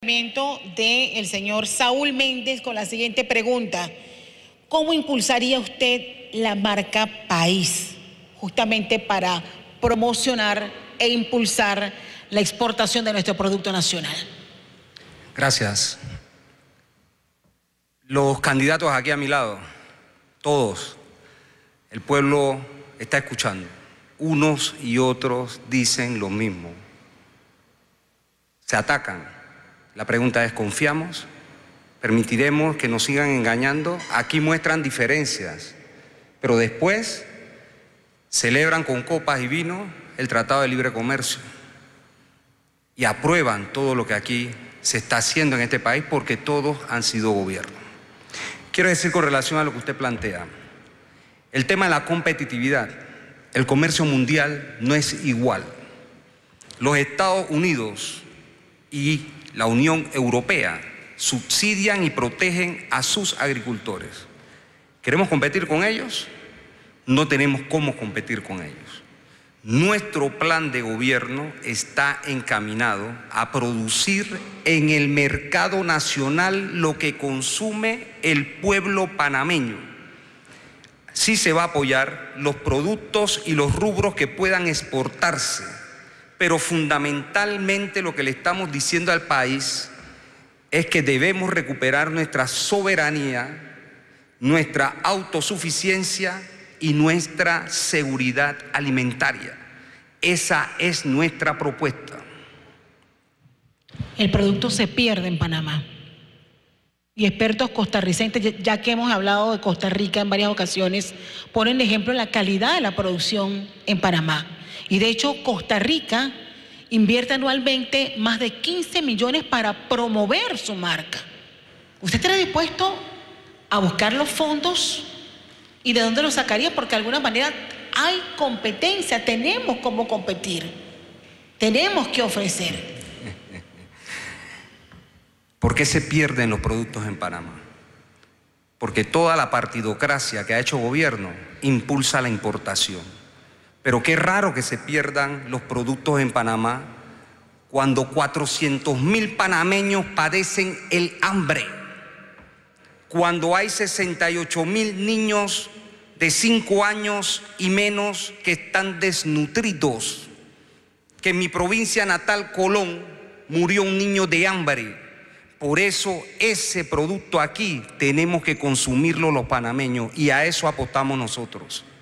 Del señor Saúl Méndez con la siguiente pregunta: ¿cómo impulsaría usted la marca País justamente para promocionar e impulsar la exportación de nuestro producto nacional? Gracias. Los candidatos aquí a mi lado, todos, el pueblo está escuchando. Unos y otros dicen lo mismo. Se atacan. La pregunta es, ¿confiamos? ¿Permitiremos que nos sigan engañando? Aquí muestran diferencias, pero después celebran con copas y vino el Tratado de Libre Comercio y aprueban todo lo que aquí se está haciendo en este país porque todos han sido gobierno. Quiero decir con relación a lo que usted plantea, el tema de la competitividad, el comercio mundial no es igual. Los Estados Unidos y la Unión Europea subsidian y protegen a sus agricultores. ¿Queremos competir con ellos? No tenemos cómo competir con ellos. Nuestro plan de gobierno está encaminado a producir en el mercado nacional lo que consume el pueblo panameño. Sí se va a apoyar los productos y los rubros que puedan exportarse, pero fundamentalmente lo que le estamos diciendo al país es que debemos recuperar nuestra soberanía, nuestra autosuficiencia y nuestra seguridad alimentaria. Esa es nuestra propuesta. El producto se pierde en Panamá. Y expertos costarricenses, ya que hemos hablado de Costa Rica en varias ocasiones, ponen de ejemplo la calidad de la producción en Panamá. Y de hecho, Costa Rica invierte anualmente más de 15 millones para promover su marca. ¿Usted estaría dispuesto a buscar los fondos? ¿Y de dónde los sacaría? Porque de alguna manera hay competencia, tenemos cómo competir, tenemos que ofrecer. ¿Por qué se pierden los productos en Panamá? Porque toda la partidocracia que ha hecho gobierno impulsa la importación. Pero qué raro que se pierdan los productos en Panamá cuando 400.000 panameños padecen el hambre, cuando hay 68.000 niños de 5 años y menos que están desnutridos, que en mi provincia natal, Colón, murió un niño de hambre. Por eso ese producto aquí tenemos que consumirlo los panameños y a eso apostamos nosotros.